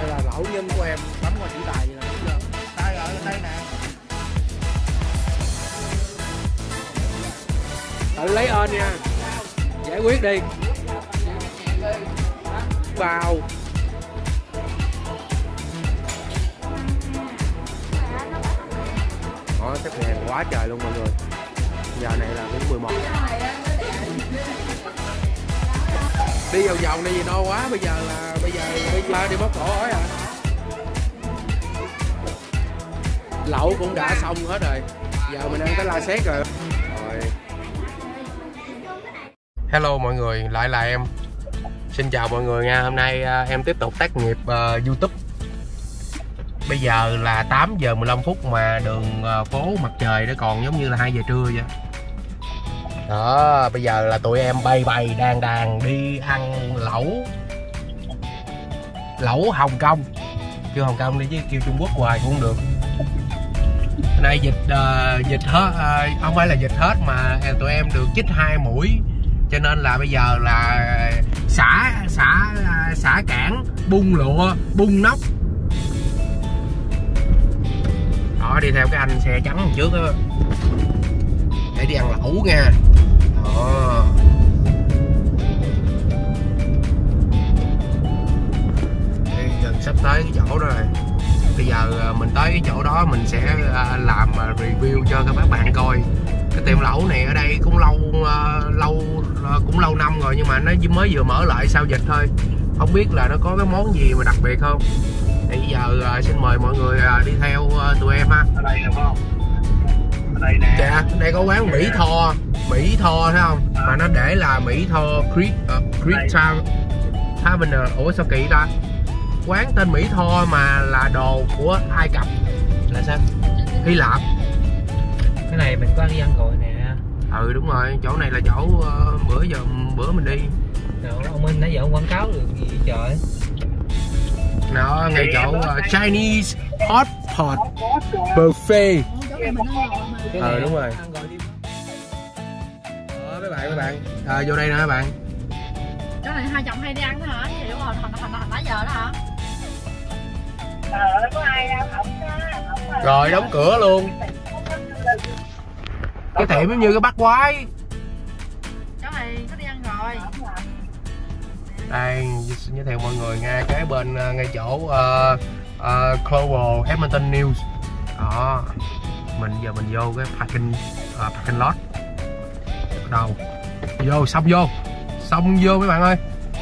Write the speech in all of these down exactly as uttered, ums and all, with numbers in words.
Đây là lẩu nhân của em bấm qua chữ tài vậy nè, đúng chưa? Đây ở đây nè. Tự lấy ơn nha. Giải quyết đi. Vào. Đó, xếp hàng quá trời luôn mọi người. Giờ này là cũng mười một. Đi vòng vòng đi gì no quá, bây giờ là bây giờ bây giờ đi bóc cổ ói à. Lẩu cũng đã xong hết rồi. Giờ mình ăn cái la xét rồi. Rồi. Hello mọi người, lại là em. Xin chào mọi người nha. Hôm nay uh, em tiếp tục tác nghiệp uh, YouTube. Bây giờ là tám giờ mười lăm phút mà đường uh, phố mặt trời nó còn giống như là hai giờ trưa vậy. Đó, bây giờ là tụi em bay bay đàn đàn đi ăn lẩu. Lẩu Hồng Kông. Kêu Hồng Kông đi chứ kêu Trung Quốc hoài cũng không được. Đây dịch uh, dịch hết uh, không phải là dịch hết mà tụi em được chích hai mũi. Cho nên là bây giờ là xả xả xả cản, bung lụa, bung nóc. Đó, đi theo cái anh xe trắng đằng trước đó để đi ăn lẩu nha. Đó. Đây, gần sắp tới cái chỗ đó rồi. Bây giờ mình tới cái chỗ đó mình sẽ làm review cho các bạn coi. Cái tiệm lẩu này ở đây cũng lâu lâu cũng lâu năm rồi nhưng mà nó mới vừa mở lại sau dịch thôi. Không biết là nó có cái món gì mà đặc biệt không. Thì bây giờ xin mời mọi người đi theo tụi em ha. Ở đây được không? Ở đây nè. Dạ, đây có quán Mỹ Tho, Mỹ Tho thấy không? Mà nó để là Mỹ Tho Creek uh, Creek Tavern. Ủa sao kỳ ta? Quán tên Mỹ Tho mà là đồ của Ai Cập. Là sao? Hy Lạp. Cái này mình có đi ăn rồi nè. Ừ đúng rồi, chỗ này là chỗ uh, bữa giờ bữa mình đi. Nào, ông Minh nãy giờ ông quảng cáo được gì trời. Nó ngay chỗ uh, Chinese Hot Pot Buffet. Ờ đúng rồi. Đó mấy bạn mấy bạn. À, vô đây nè mấy bạn. Chỗ này hai chồng hay đi ăn đó hả? Vậy đúng rồi, thành thành thành nãy giờ đó hả? Ờ, có ai đâu, không có. Rồi đóng cửa luôn. Cái tiệm giống như cái bát quái. Chỗ này có đi ăn rồi. Đây giới thiệu mọi người nha, cái bên uh, ngay chỗ uh, uh, Global Edmonton News. Đó. Mình giờ mình vô cái parking uh, parking lot. Đầu. Vô xong vô. Xong vô mấy bạn ơi.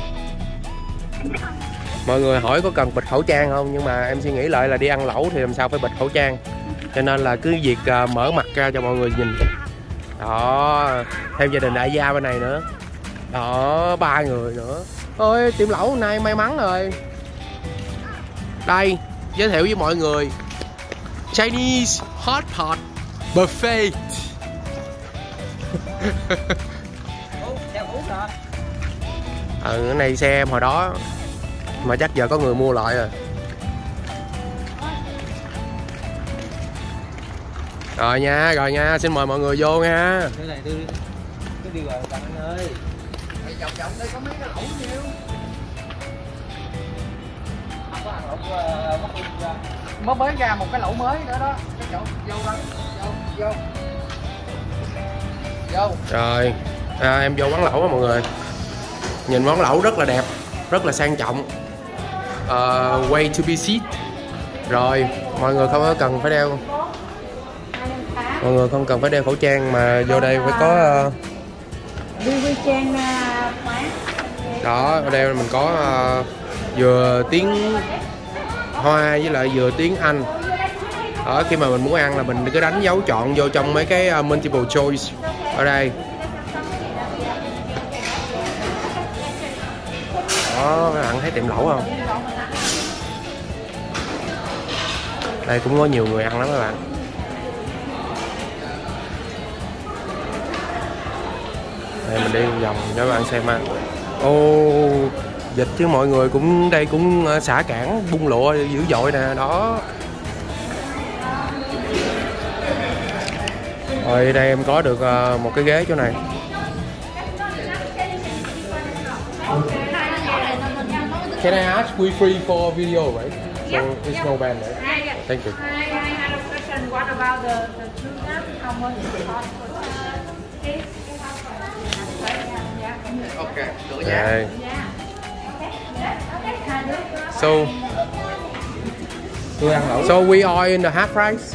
Mọi người hỏi có cần bịt khẩu trang không, nhưng mà em suy nghĩ lại là đi ăn lẩu thì làm sao phải bịt khẩu trang. Cho nên là cứ việc uh, mở mặt ra cho mọi người nhìn. Đó, thêm gia đình đại gia bên này nữa. Đó, ba người nữa. Ôi, tiệm lẩu hôm nay may mắn rồi. Đây, giới thiệu với mọi người Chinese Hot Pot Buffet. Ừ, cái này xe em hồi đó mà chắc giờ có người mua lại rồi. Rồi nha, rồi nha, xin mời mọi người vô nha. Cái này tôi cứ đi vào bạn anh ơi. Vòng vòng đây có mấy cái lẩu nhiêu. Không có ăn lẩu Mới mới ra một cái lẩu mới nữa đó. Cái chỗ vô đó, vô vô. Vô. Rồi, à, em vô quán lẩu á mọi người. Nhìn món lẩu rất là đẹp, rất là sang trọng. Uh, way to be seat. Rồi, mọi người không có cần phải đeo. Mọi người không cần phải đeo khẩu trang mà vô đây phải có uh, đó, ở đây mình có uh, vừa tiếng Hoa với lại vừa tiếng Anh. Ở khi mà mình muốn ăn là mình cứ đánh dấu chọn vô trong mấy cái uh, multiple choice ở đây. Đó, các bạn thấy tiệm lẩu không? Đây cũng có nhiều người ăn lắm các bạn. Đây mình đi vòng cho các bạn xem ha. Ô, dịch chứ mọi người cũng đây cũng xả cản bung lụa dữ dội nè, đó. Rồi đây em có được một cái ghế chỗ này. Can I ask we free for video, right? So Yeah, it's yeah. no ban, right? Hi, Thank you. Hi, I had a question. What about the the tuna? How much is it cost for this? Ok. Đây. Yeah. So Tôi ăn lẩu. so we are in the half price.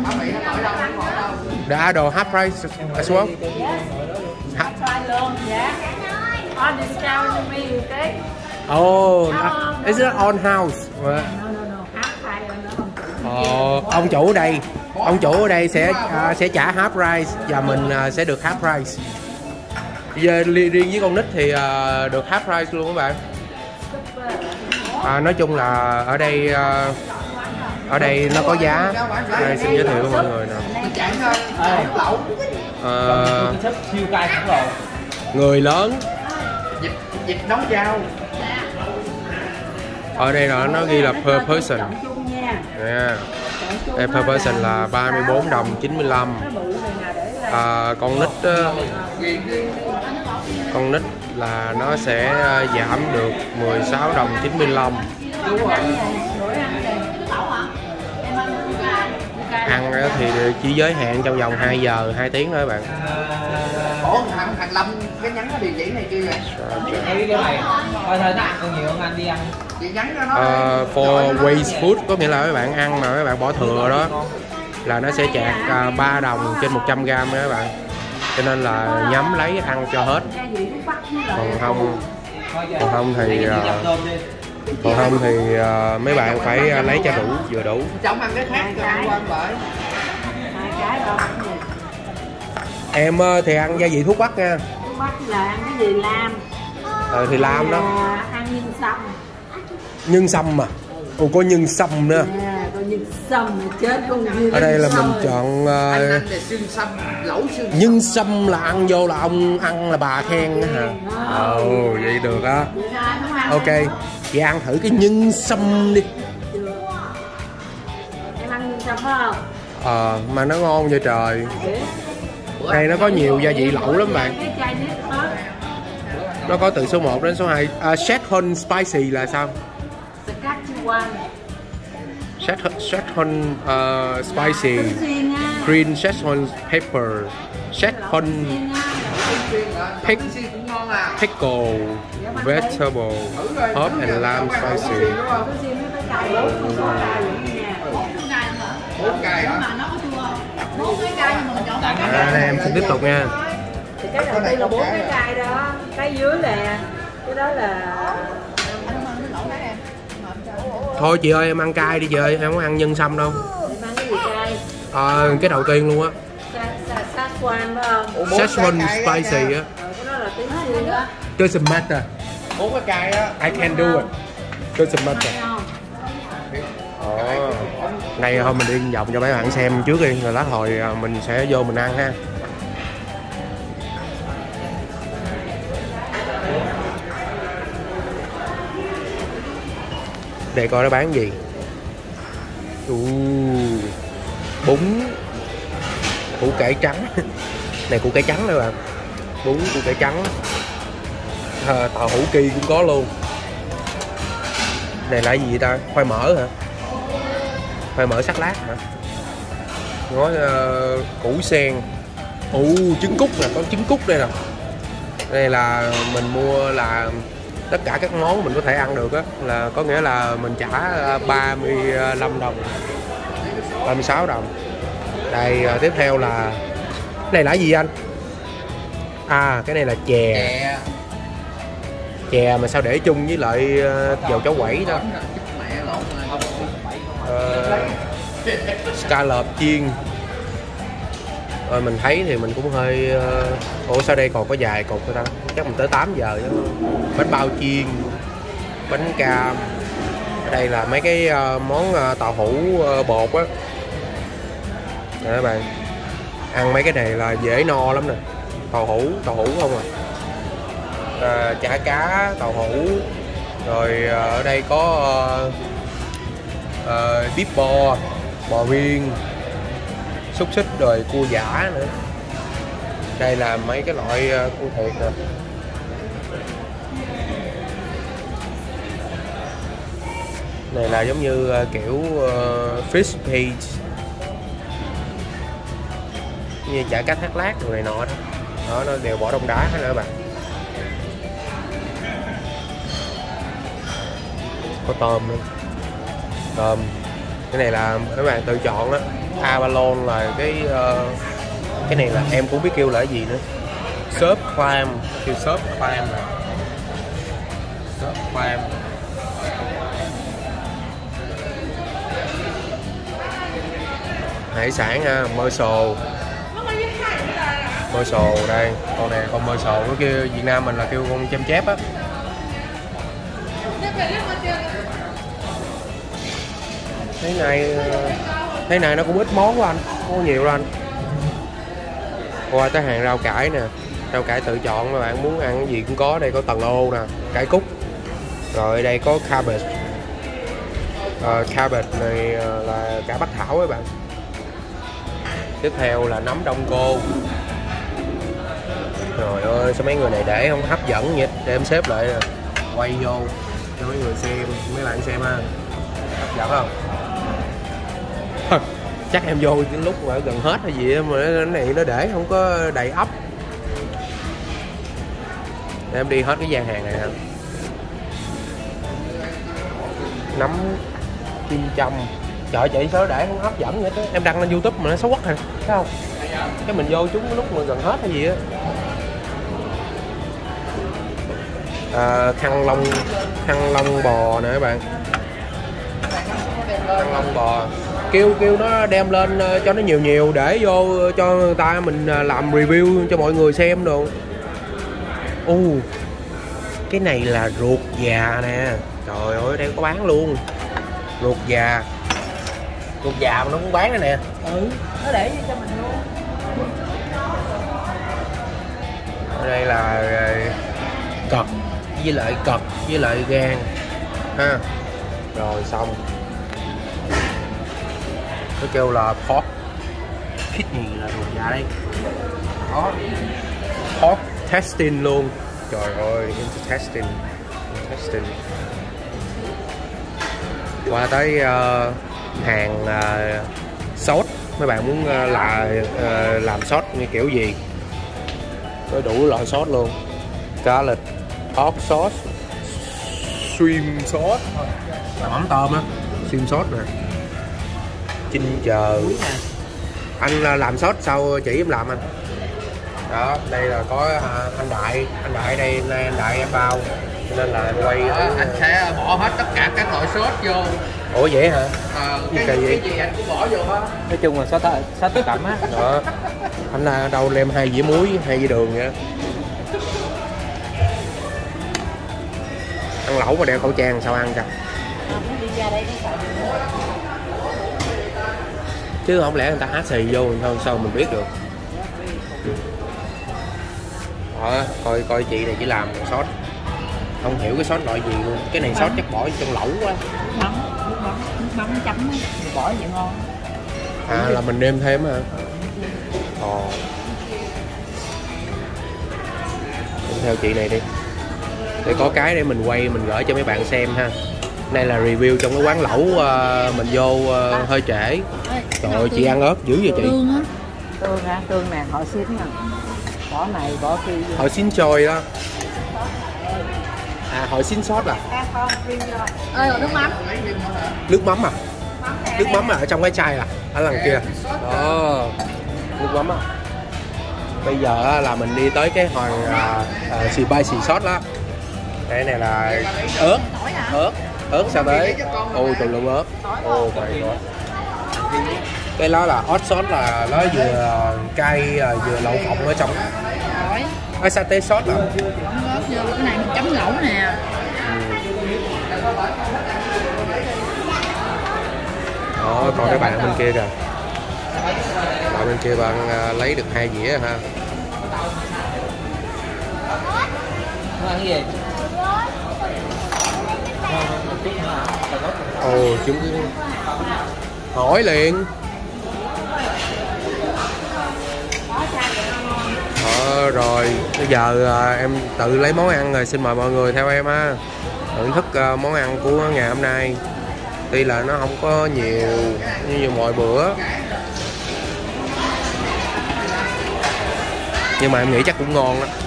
The adult half price as well. Ha- Try luôn, dạ. On discount to me, you take? Oh, is it on house? No, no, no. Half price là nó không chủ. Ờ, ông chủ ở đây, ông chủ ở đây sẽ à, sẽ trả half price và mình à, sẽ được half price. Giờ li- riêng với con nít thì à, được half price luôn các bạn. À, nói chung là ở đây à, ở đây nó có giá. Đây xin giới thiệu với mọi người nè. Ờ, Cái súp siêu cay khổng lồ. người lớn Vịt vịt nấu dao. ở đây là nó ghi là per person. Yeah. Đây, per person là ba mươi bốn đồng chín mươi lăm. À, con nít á, con nít là nó sẽ giảm được mười sáu đồng chín mươi lăm. Ăn á thì chỉ giới hạn trong vòng hai giờ hai tiếng thôi các bạn. Ủa thằng thằng Lâm cái nhắn nó địa chỉ này kia vậy? Cái cái này thôi thôi nó ăn còn nhiều hơn anh đi ăn. Chị nhắn cho nó. Uh, for waste food có nghĩa là các bạn ăn mà các bạn bỏ thừa đó là nó sẽ chạc uh, ba đồng trên một trăm gram đó các bạn. Cho nên là nhắm lấy ăn cho hết. Còn không còn không thì uh, còn không thì uh, mấy bạn phải uh, lấy cho đủ vừa đủ. Chồng ăn cái khác cho ăn quên vậy. Em uh, thì ăn gia vị thuốc bắc nha. Thuốc bắc là ăn cái gì lam? Ờ, thì lam đó. À, ăn nhân sâm. Nhân sâm mà. Ồ, có nhân sâm nữa. À, có nhân sâm mà chết con gì. Ở đây là mình chọn uh, Anh ăn là xương sâm, lẩu xương. nhân sâm là ăn vô là ông ăn là bà khen á hả? Ồ, oh, vậy được á. Ok, chị ăn thử cái nhân sâm đi. Em ăn nhân sâm phải không? Ờ, mà nó ngon vậy trời. Đây nó có nhiều gia vị lẩu lắm bạn. Cái chai nít hết. Nó có từ số một đến số hai. À, Szechuan spicy là sao? Saskatchewan. Szechuan uh, spicy, green Szechuan pepper, Szechuan pick, pickle, vegetable, herb and lamb spicy. À, đây em xin tiếp tục nha. Thì cái đầu tiên là bốn cái cay đó, cái dưới là cái đó là Thôi chị ơi em ăn cay đi chị ơi, em không ăn nhân sâm đâu. em ăn cái gì cay? À, cái đầu tiên luôn á. Szechuan phải không? Szechuan spicy á. Rồi cái đó là tiếng Siêu đó. Doesn't matter. Bốn cái cay á. I can do it. Doesn't matter. Hay không? Ồ. Này thôi mình đi vòng cho mấy bạn xem trước đi, rồi lát hồi mình sẽ vô mình ăn ha. Đây coi nó bán gì. Uh, bún củ cải trắng. Này củ cải trắng nữa bạn. Bún củ cải trắng. À, tàu hủ kỳ cũng có luôn. Này là gì vậy ta? Khoai mỡ hả? Khoai mỡ sắc lát hả? Ngó uh, củ sen. Ồ, trứng cút nè, có trứng cút đây nè. Đây là mình mua là tất cả các món mình có thể ăn được á, là có nghĩa là mình trả ba mươi lăm đồng, ba mươi sáu đồng. Đây tiếp theo là cái này là gì anh? À, cái này là chè. Chè mà sao để chung với lại dầu cháo quẩy đó. Uh, scallop chiên. Rồi mình thấy thì mình cũng hơi uh... ủa sao đây còn có vài cục thôi ta, chắc mình tới tám giờ chứ. Bánh bao chiên, bánh cam. Ở đây là mấy cái uh, món uh, tàu hũ uh, bột á. Nè các bạn, ăn mấy cái này là dễ no lắm nè. Tàu hũ, tàu hũ không à, à chả cá, tàu hũ. Rồi uh, ở đây có uh, uh, bít bo, bò viên, xúc xích rồi cua giả nữa. Đây là mấy cái loại cua thiệt nè. Này là giống như uh, kiểu uh, fish page, như chả cá thác lát rồi này nọ đó. Đó, nó đều bỏ đông đá hết nữa các bạn. Có tôm nữa, tôm. Cái này là các bạn tự chọn đó. Abalone là cái uh, cái này là em cũng biết kêu là cái gì nữa. Surf clam, kêu surf clam nè. Surf clam. Hải sản ha, mơ sồ. Mơ sồ đây, con này con mơ sồ, cái kia Việt Nam mình là kêu con chêm chép á. Thế này thế này nó cũng ít món của anh, không có nhiều đâu anh. Qua tới hàng rau cải nè, rau cải tự chọn, các bạn muốn ăn cái gì cũng có. Đây có tầng ô nè, cải cúc. Rồi đây có cabbage. Uh, cabbage này là cải bắc thảo các bạn. Tiếp theo là nấm đông cô. Trời ơi, sao mấy người này để không hấp dẫn vậy? Để em xếp lại quay vô cho mấy người xem, mấy bạn xem ha. Hấp dẫn không? Chắc em vô cái lúc mà gần hết hay gì mà cái này nó để không có đầy ắp. Để em đi hết cái gian hàng này ha. Nấm kim châm. Trời, chị sao để không hấp dẫn vậy đó. Em đăng lên YouTube mà nó xấu quắc hả? Thấy không? Cái mình vô chúng cái lúc mà gần hết hay gì á. À, khăn lông khăn lông bò nè các bạn. Khăn lông bò. Kêu kêu nó đem lên cho nó nhiều nhiều để vô cho người ta mình làm review cho mọi người xem đồ. U uh, cái này là ruột già nè. Trời ơi, đây có bán luôn. Ruột già. Ruột già mà nó cũng bán đây nè. Ừ, nó để cho mình luôn. Ở đây là cật với lại cật với lại gan ha. Rồi xong. Nó kêu là pork kidney là ruột già đây. Đó. Pork intestine luôn. Trời ơi, intestine. Intestine. Qua tới uh, hàng uh, sốt. Mấy bạn muốn uh, là uh, làm sốt như kiểu gì? Có đủ loại sốt luôn. Garlic, pork sauce, shrimp sauce, là mắm tôm á, shrimp sauce nè, ginger. Anh làm sốt sao chỉ em làm anh. Đó, đây là có anh Đại, anh Đại đây, anh Đại em bao, cho nên là em quay. Đó, anh sẽ bỏ hết tất cả các loại sốt vô. Ủa vậy hả? À, cái, cái, gì? cái gì anh cũng bỏ vô hết. Nói chung là sốt sốt tự cảm á. Đó, anh là đâu đem hai dĩa muối, hai dĩa đường vậy. Ăn lẩu mà đeo khẩu trang sao ăn chắc. Chứ không lẽ người ta hát xì vô thôi sao mình biết được. Đó, coi coi chị này chỉ làm sốt. Không hiểu cái sốt loại gì luôn. Cái này sốt chắc bỏ trong lẩu quá. Nước mắm, nước mắm, nước mắm chấm á, bỏ vậy ngon. À là mình nêm thêm hả? Ồ. Theo chị này đi. Để có cái để mình quay mình gửi cho mấy bạn xem ha. Đây là review trong cái quán lẩu uh, mình vô uh, hơi trễ. Trời ơi, chị ăn ớt dữ vậy chị. Tương á. Tương hả? Tương nè, họ xính nè. Bỏ này, bỏ kia. Họ xin trôi đó. À, họ xin sốt à? Ê, nước mắm. Nước mắm à? Nước mắm à, ở trong cái chai à? Ở lần kia. Đó. Nước mắm à. Bây giờ là mình đi tới cái hoàng uh, xì bay xì sốt đó. Cái này là ớt. Ớt. Ớt sao tới? Ôi tùm lum ớt. Ồ my god. Cái đó là hot sauce, là nó vừa cay vừa lẩu phộng ở trong. Cái satay sauce à? Cái này mình chấm lẩu nè. Đó, còn cái bạn bên kia kìa. Bạn bên kia bạn lấy được hai dĩa ha. Nó ăn cái gì? Ồ, chúng hỏi liền. Ờ, rồi bây giờ à, em tự lấy món ăn rồi, xin mời mọi người theo em ha, thưởng thức à, món ăn của ngày hôm nay. Tuy là nó không có nhiều như, như mọi bữa, nhưng mà em nghĩ chắc cũng ngon đó.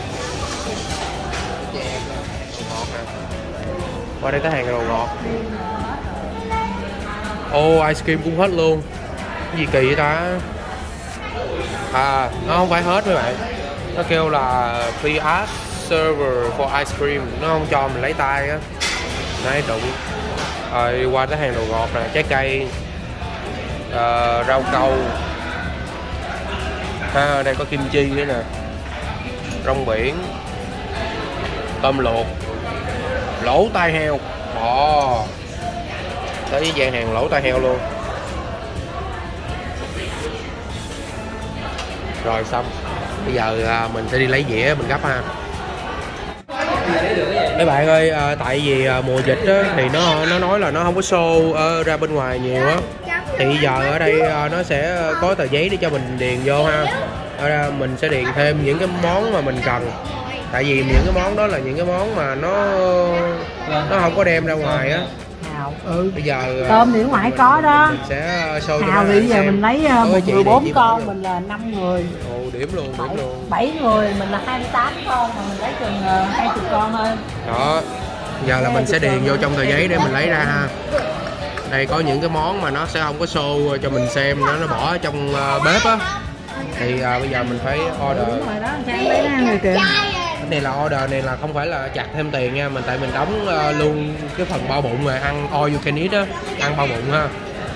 Qua đây tới hàng đồ ngọt. Ô, oh, ice cream cũng hết luôn. Cái gì kỳ vậy ta? À, nó không phải hết mấy bạn. Nó kêu là free ask server for ice cream. Nó không cho mình lấy tay á. Đấy, đụng. Rồi qua tới hàng đồ ngọt nè, trái cây, uh, rau câu. À, đây có kim chi nữa nè, rong biển, tôm luộc, lỗ tai heo. Ồ, tới với gian hàng lỗ tai heo luôn. Rồi xong, bây giờ à, mình sẽ đi lấy dĩa mình gấp ha. Mấy bạn ơi, à, tại vì à, mùa dịch á, thì nó nó nói là nó không có show ở ra bên ngoài nhiều á, thì giờ ở đây à, nó sẽ có tờ giấy để cho mình điền vô ha. Ở đây mình sẽ điền thêm những cái món mà mình cần, tại vì những cái món đó là những cái món mà nó nó không có đem ra ngoài á. Ừ. Bây giờ tôm thì ngoài có đó. Mình sẽ show Hào thì bây giờ mình lấy mười bốn con, mình là năm người. Ồ, điểm luôn, điểm luôn. bảy người, mình là hai mươi tám con, mà mình lấy chừng hai mươi con thôi. Đó. Giờ là mình sẽ điền vô trong tờ giấy để mình lấy ra ha. Đây có những cái món mà nó sẽ không có show cho mình xem, nó nó bỏ ở trong uh, bếp á. Thì uh, bây giờ mình phải order. Đúng rồi đó, Trang lấy ra người kìa. Cái này là order này là không phải là chặt thêm tiền nha, mình tại mình đóng uh, luôn cái phần bao bụng rồi, ăn all you can eat á, ăn bao bụng ha.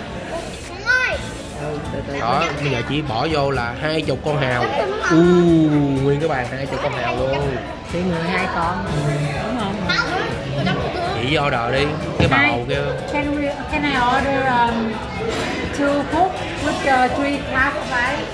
Đó, bây giờ chỉ bỏ vô là hai chục con hào. U uh, nguyên cái bàn hai chục con hào luôn. Thì người hai con. Đúng không? Chỉ order đi, cái bầu kêu. Can we can I order um, two cook with uh, three glass of ice?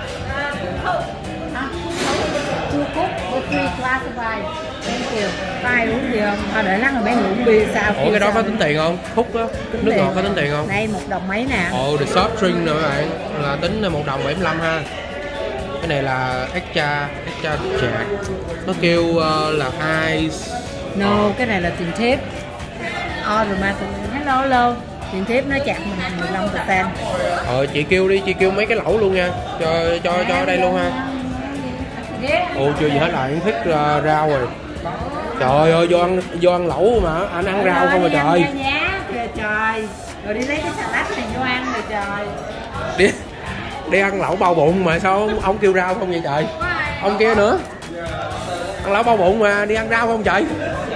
Two cook with three glass of ice. Thank you. Có ai uống gì không? Thôi để lát rồi bé uống bia sao? Ủa cái đó có tính tiền không? Khúc á, nước ngọt có tính tiền không? Đây một đồng mấy nè. Ồ, the soft drink nữa các bạn, là tính một đồng bảy mươi lăm ha. Cái này là extra extra chạc. Nó kêu uh, là ice. No, cái này là tiền tip. Order mà hello hello. Tiền tip nó chặt mình mười lăm phần trăm. Ờ, chị kêu đi, chị kêu mấy cái lẩu luôn nha. Cho cho cho ở đây luôn ha. Ồ, chưa gì hết là anh thích uh, rau rồi. Trời ơi, vô ăn vô ăn lẩu mà anh ăn rau không mà trời. Nhá, trời. Rồi đi lấy cái salad này vô ăn rồi trời. Đi đi ăn lẩu bao bụng mà sao ông, ông kêu rau không vậy trời? Ông kia nữa. Ăn lẩu bao bụng mà đi ăn rau không trời?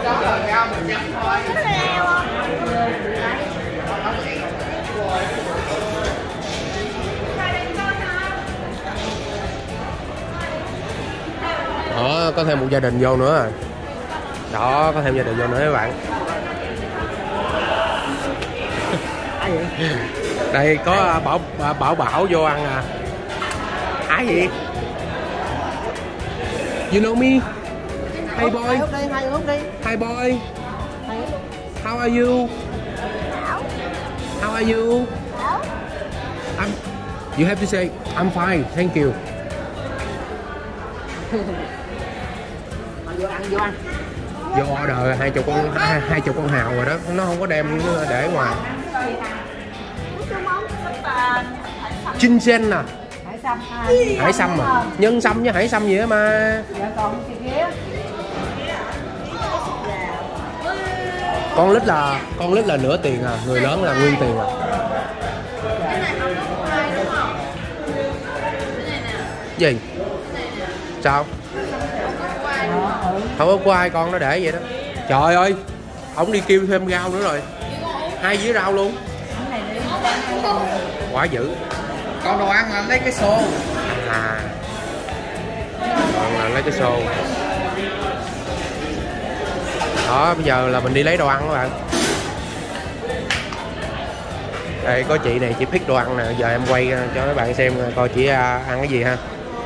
Đó, có thêm một gia đình vô nữa rồi. Đó, có thêm gia đình vô nữa các bạn. Đây có Bảo Bảo Bảo vô ăn à. Ai gì? You know me? Hey boy. Hi boy. How are you? How are you? I'm. You have to say I'm fine, thank you. Vô ăn, vô ăn. Vô order hai chục con hai, hai chục con hào rồi đó, nó không có đem để ngoài. Chinh sen nè. Hải sâm. Hải sâm mà. Nhân sâm với hải sâm gì đó mà. Dạ còn kia kia. Con lít là con lít là nửa tiền à, người lớn là nguyên tiền à. Gì? Sao? Không có của ai con nó để vậy đó. Trời ơi, ổng đi kêu thêm rau nữa rồi. Hai dĩa rau luôn. Quá dữ. Con đồ ăn là lấy cái xô. À. Còn là lấy cái xô. Đó, bây giờ là mình đi lấy đồ ăn các bạn. Đây có chị này, chị pick đồ ăn nè. Giờ em quay cho các bạn xem coi chị ăn cái gì ha.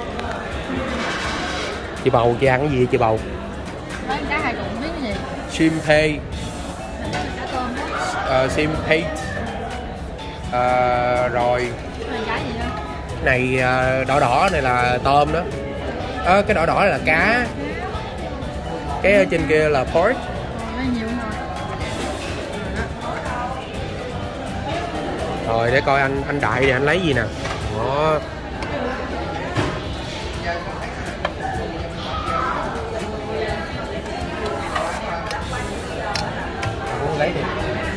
Chị Bầu, chị ăn cái gì chị Bầu? Mấy cá hai cũng biết cái gì? Shimpei. Uh, Shimpei. Uh, rồi. Cái gì đó? Này uh, đỏ đỏ này là tôm đó. À, cái đỏ đỏ là cá. Cái ở trên kia là pork. Rồi để coi anh anh Đại thì anh lấy gì nè. Đó. Lấy đi.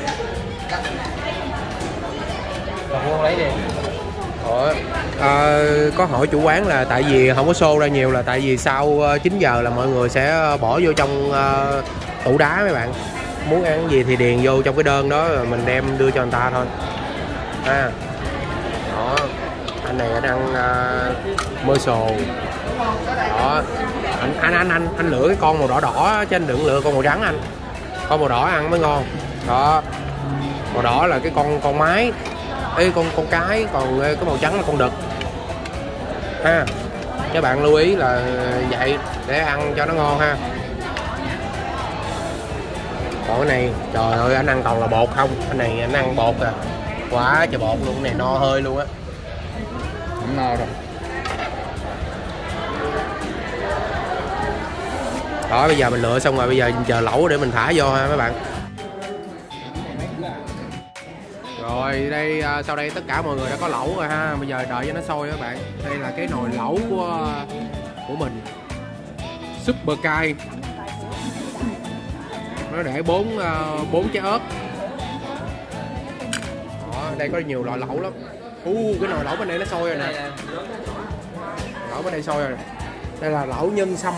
Không lấy đi. Ủa, à, có hỏi chủ quán là tại vì không có xô ra nhiều là tại vì sau chín giờ là mọi người sẽ bỏ vô trong uh, tủ đá mấy bạn. Muốn ăn gì thì điền vô trong cái đơn đó rồi mình đem đưa cho người ta thôi. Ha. Đó. Anh này anh ăn uh, mơ sồ. Đó. Anh anh anh anh anh lựa cái con màu đỏ đỏ chứ anh đừng lựa con màu trắng anh. Con màu đỏ ăn mới ngon. Đó. Màu đỏ là cái con con mái. Ê, con con cái, còn cái màu trắng là con đực ha. Các bạn lưu ý là vậy để ăn cho nó ngon ha. Còn cái này trời ơi anh ăn toàn là bột không, anh này anh ăn bột à, quá trời bột luôn, cái này no hơi luôn á. Không no rồi. Đó bây giờ mình lựa xong rồi, bây giờ mình chờ lẩu để mình thả vô ha mấy bạn. Rồi đây sau đây tất cả mọi người đã có lẩu rồi ha, bây giờ đợi cho nó sôi các bạn. Đây là cái nồi lẩu của của mình, super cay. Nó để bốn bốn trái ớt. Đó, đây có nhiều loại lẩu lắm. U uh, cái nồi lẩu bên đây nó sôi rồi nè. Lẩu bên đây sôi rồi nè. Đây là lẩu nhân sâm.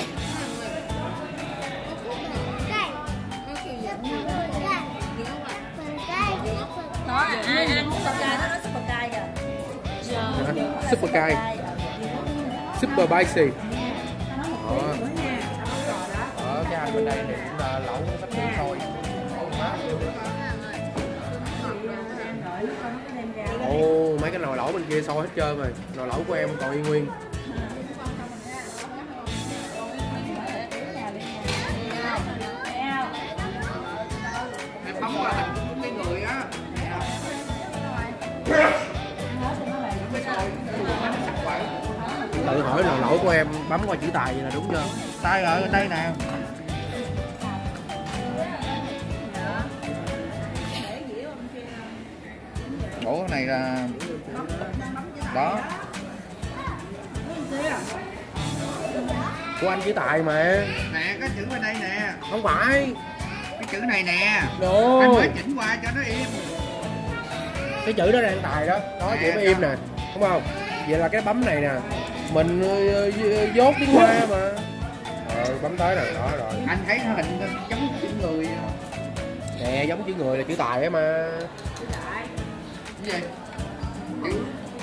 Nó ai ăn super cay nó nói super cay kìa. Super cay. Super spicy. Đó. Ở cái anh bên đây thì cũng là lẩu sắp sửa sôi. Ồ, mấy cái nồi lẩu bên kia sôi hết trơn rồi. Nồi lẩu của em còn y nguyên. Em bấm qua thành cái người á. Tự hỏi nồi lẩu của em bấm qua chữ tài vậy là đúng chưa? Tay ở đây nè. Ủa cái này là đó. Của anh chữ tài mà. Nè cái chữ bên đây nè. Không phải. Cái chữ này nè. Đồ. Anh mới chỉnh qua cho nó im. Cái chữ đó đang tài đó. Đó chữ mới im nè. Đúng không? Vậy là cái bấm này nè. Mình dốt tiếng Hoa mà. Rồi bấm tới rồi, đó rồi. Anh thấy nó hình giống chữ người. Nè giống chữ người là chữ tài á mà. Cái gì? Chữ...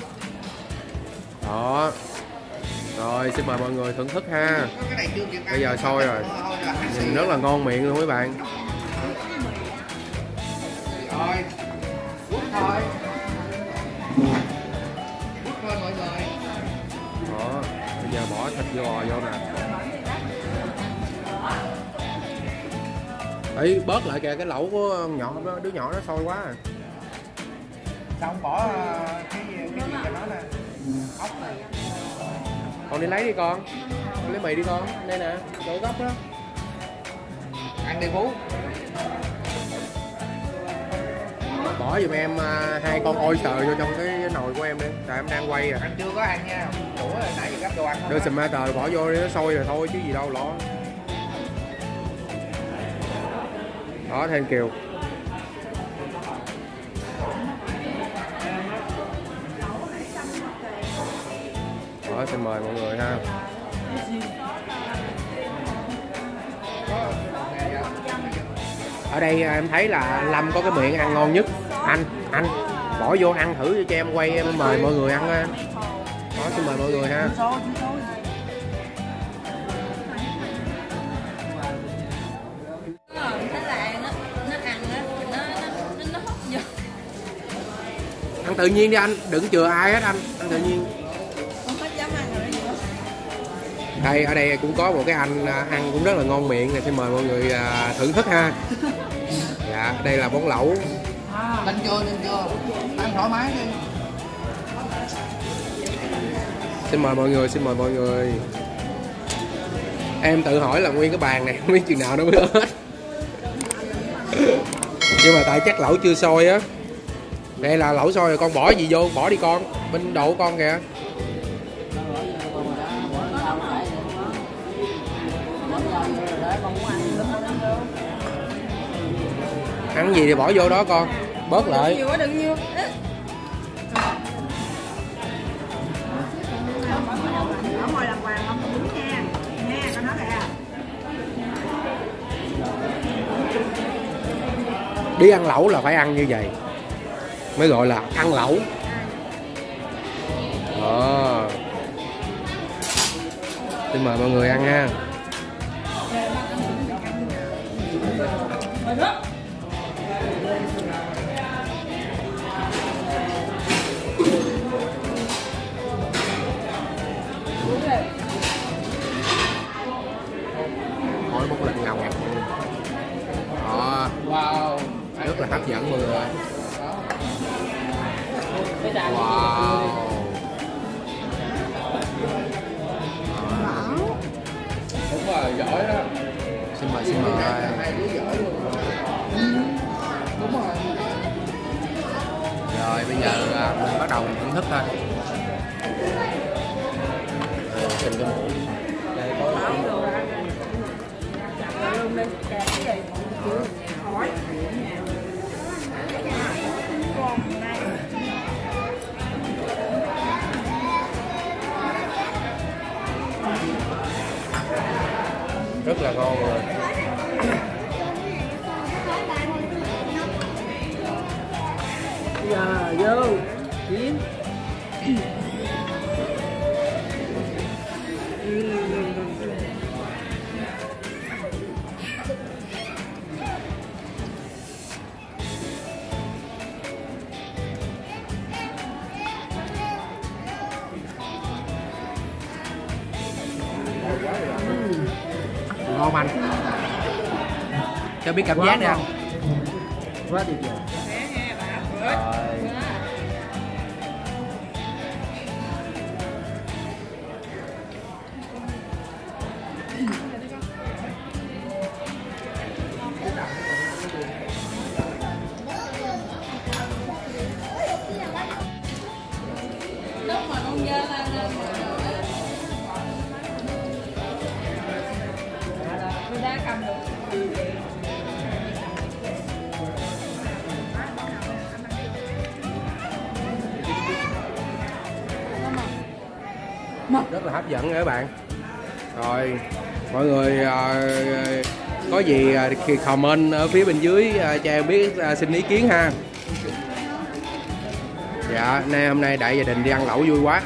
Đó. Rồi xin mời mọi người thưởng thức ha. Bây giờ sôi rồi. Nhìn rất là ngon miệng luôn mấy bạn. Rồi. Quất thôi. Quất thôi mọi người. Đó. Bây giờ bỏ thịt giò vô nè. Ấy bớt lại kìa, cái lẩu của nhỏ đó, đứa nhỏ nó sôi quá à. Xong bỏ cái cái gì cho nó nè. Ốc này. Con đi lấy đi con. Con lấy mì đi con. Đây nè, chỗ góc đó. Ăn đi Phú. Bỏ giùm em uh, hai con oyster vô trong cái nồi của em đi, tại em đang quay à. Anh chưa có ăn nha. Đủ rồi, nãy giờ gấp đồ ăn không. Đưa tomato bỏ vô đi, nó sôi rồi thôi chứ gì đâu lo. Đó thêm kiều. Đó xin mời mọi người ha. Ở đây em thấy là Lâm có cái miệng ăn ngon nhất. Anh, anh bỏ vô ăn thử cho em quay, em mời mọi người ăn ha. Đó xin mời mọi người ha. Ăn tự nhiên đi anh, đừng chừa ai hết anh, ăn tự nhiên. Đây ở đây cũng có một cái anh ăn cũng rất là ngon miệng này, xin mời mọi người thưởng thức ha. Dạ đây là món lẩu. Lên chưa, lên chưa, ăn thoải mái đi. Xin mời mọi người, xin mời mọi người. Em tự hỏi là nguyên cái bàn này không biết chừng nào nó mới hết. Nhưng mà tại chắc lẩu chưa sôi á, Đây là lẩu xôi rồi, con bỏ gì vô, bỏ đi con, bên đậu con kìa. Ăn gì thì bỏ vô đó con, bớt lại. Nhiều quá đừng nhiều. Đi ăn lẩu là phải ăn như vậy mới gọi là ăn lẩu. Đó. Xin mời mọi người ăn ha. Hỏi một lần ngầu. Đó. Wow. Rất là hấp dẫn mọi người. Wow. Đúng rồi, giỏi đó. Xin mời, xin mời. Đúng rồi. Rồi bây giờ mình bắt đầu thưởng thức thôi. Xin cái muỗng. Đây có rất là ngon rồi. Giờ vô chiến. Ngon anh. Cho biết cảm giác đi anh. Quá tuyệt vời. Rất là hấp dẫn các bạn. Rồi mọi người uh, có gì thì uh, comment ở phía bên dưới uh, cho em biết, uh, xin ý kiến ha. Dạ, nay hôm nay đại gia đình đi ăn lẩu vui quá.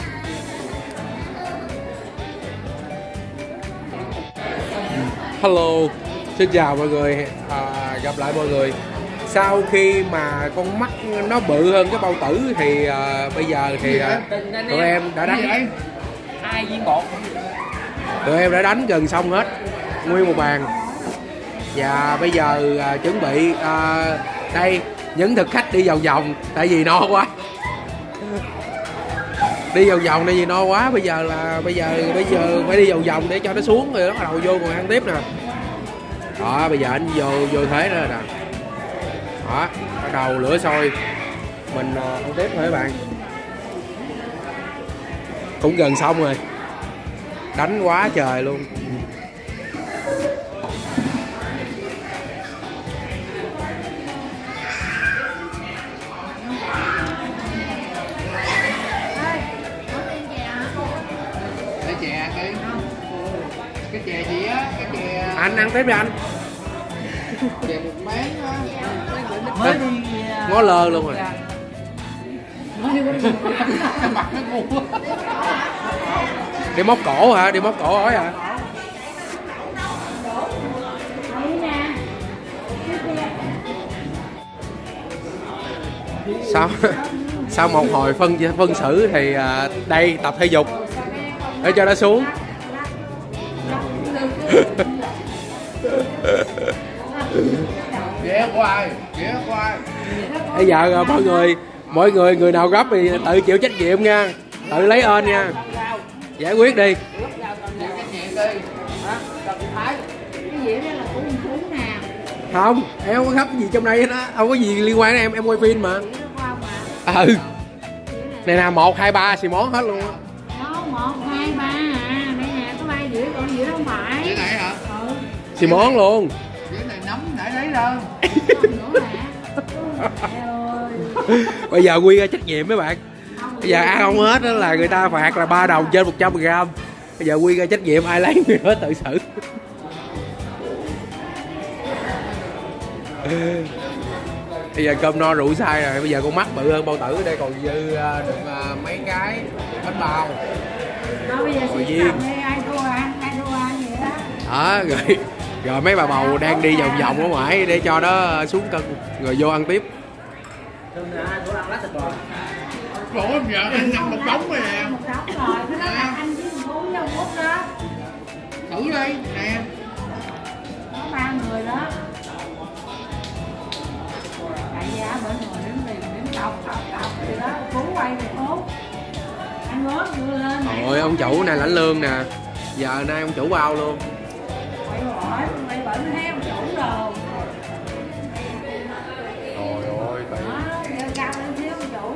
Hello, xin chào mọi người, à, gặp lại mọi người. Sau khi mà con mắt nó bự hơn cái bao tử thì à, bây giờ thì à, tụi em đã đánh hai viên bột. Tụi em đã đánh gần xong hết nguyên một bàn. Và bây giờ à, chuẩn bị à, đây những thực khách đi vòng vòng tại vì no quá. Đi vòng vòng tại vì no quá, bây giờ là bây giờ bây giờ phải đi vòng vòng để cho nó xuống rồi bắt đầu vô ngồi ăn tiếp nè. Đó, bây giờ anh vô vô thế đó nè. Đó, bắt đầu lửa sôi. Mình uh, ăn tiếp thôi các bạn. Cũng gần xong rồi. Đánh quá trời luôn. Cái chè cái cái chè gì á, cái chè Anh ăn tiếp đi anh. chè một máng á. Mới đi Ngó lơ luôn rồi. Đi móc cổ hả? Đi móc cổ ói hả? Sau sau một hồi phân phân xử thì à, đây tập thể dục để cho nó xuống. Ghé khoai, ghé khoai. Bây giờ mọi người mọi người người nào gấp thì tự chịu trách nhiệm nha, tự lấy ơn nha, giải quyết đi. Không, em không có gấp gì trong đây hết á, không có gì liên quan đến em, em quay phim mà. Ừ. Này nè, một hai ba xì món hết luôn. Đâu, một hai ba à. Đây nè, có ba dĩa, còn dĩa đâu không phải. Dĩa này hả? Ừ. Xì món luôn. Dĩa này nấm nãy đấy đâu. Bây giờ quy ra trách nhiệm mấy bạn. Bây giờ ăn không hết đó là người ta phạt là ba đồng trên một trăm gram. Bây giờ quy ra trách nhiệm ai lấy người đó tự xử. Bây giờ cơm no rượu sai rồi, bây giờ con mắt bự hơn bao tử, ở đây còn dư được mấy cái bánh bao. Đó, bây giờ Rồi sẽ viên. đi ai thua ăn, ai thua ăn vậy đó. Đó, rồi, rồi mấy bà bầu đang đi vòng vòng ở ngoài để cho nó xuống cân, rồi vô ăn tiếp. Ủa em giờ ăn ngâm một đống rồi nè. Một đống rồi, cái đó là anh với một bún với một đó. Thử đi, nè. Có ba người đó. Đại gia bởi người nếm tiền, nếm cọc, cọc, cọc thì đó, cú quay thì tốt. Ăn ớt đưa lên. Rồi ông chủ này lãnh lương nè. Giờ nay ông chủ bao luôn. Quay bỏ, quay bởi thấy ông chủ đồ. Trời ơi, tại... Đó, giơ cao lên phía ông chủ.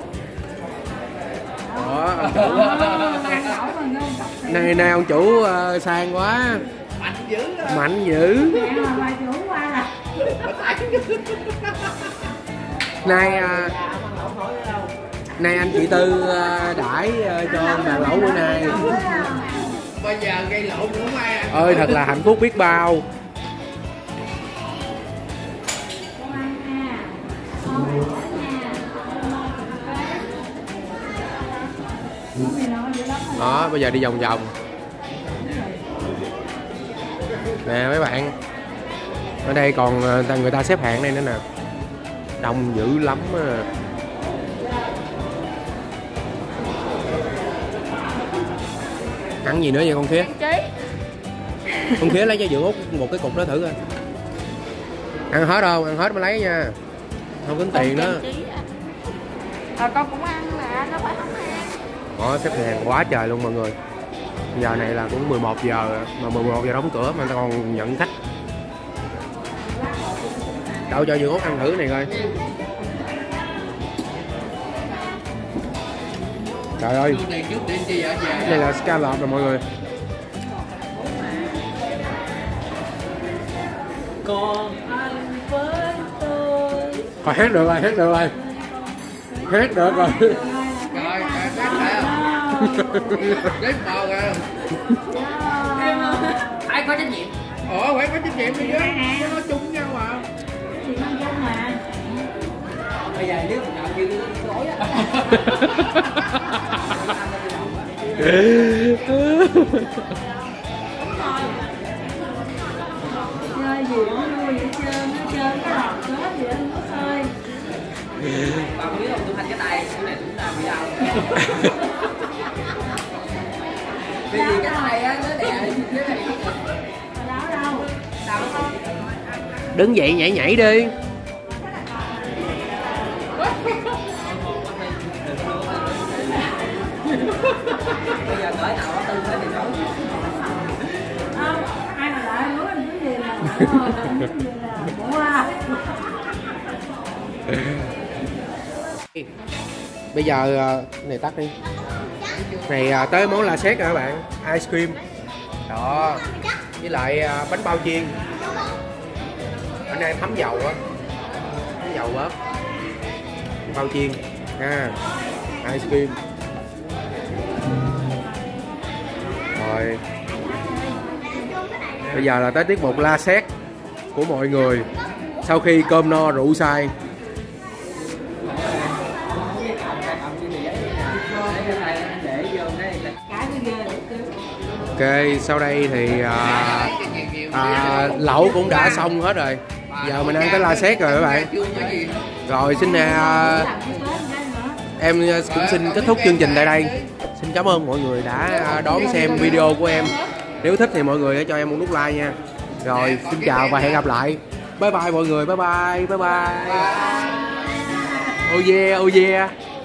Đó, ông Đó, chủ. ăn nổi mà ngon cọc tiền. Nay nay ông chủ uh, sang quá. Mạnh dữ đó. Mạnh dữ. Mẹ mà bà chủ qua là. Nay uh, nay anh chị Tư uh, đãi uh, cho bà lẩu bữa nay. Bây giờ gây lộn nữa không ai ăn. Ơi thật là hạnh phúc biết bao. Đó, bây giờ đi vòng vòng. Nè mấy bạn, ở đây còn người ta xếp hạng đây nữa nè, đông dữ lắm á. Ăn gì nữa vậy con khía? Con khía lấy cho Dượng Út một cái cục đó thử coi. Ăn hết không? Ăn hết mới lấy nha, không tính tiền đó. Ờ, con cũng ăn nè, nó phải không ăn. Đó, xếp hàng quá trời luôn mọi người. Giờ này là cũng mười một giờ rồi, mà mười một giờ đóng cửa mà người ta còn nhận khách. Đâu cho Dượng Út ăn thử này coi. Trời ơi, cái này là scallop rồi mọi người. Còn anh với tôi. Thôi hết được rồi, hết được rồi. Hết được rồi. Rồi, cái phải không? Đếm bò kìa. Ai có trách nhiệm? Ủa, phải có trách nhiệm đi chứ. Nó nói chung nhau mà. Thì nói chung mà. Bây giờ nếu mình nào kêu tôi tối á. Chơi gì cũng nuôi vậy trơn, nó chơi cái hộp đó vậy anh nó ơi. Bà không biết không, tôi thành cái tay, cái này cũng làm bị đau. Cái gì cái tay á, nó đè cái này. Đó đâu? Đâu không? Đứng dậy nhảy nhảy đi. Bây giờ tới nào tư thế thì nói. Không, ai mà lại hứa anh cái gì là cái gì là bỏ ra. Bây giờ này tắt đi. Này tới món la xét rồi các bạn, ice cream. Đó. Với lại bánh bao chiên. Bữa nay thấm dầu á. Thấm dầu bớt. Bao chiên ha. Ice cream. Rồi. Bây giờ là tới tiết mục la xét của mọi người sau khi cơm no rượu say. Ok, sau đây thì à, à, lẩu cũng đã xong hết rồi. Giờ mình ăn tới la xét rồi các bạn. Rồi xin à, em cũng xin kết thúc chương trình tại đây. Xin cảm ơn mọi người đã đón xem video của em. Nếu thích thì mọi người hãy cho em một nút like nha. Rồi xin chào và hẹn gặp lại. Bye bye mọi người, bye bye, bye bye. Oh yeah, oh yeah.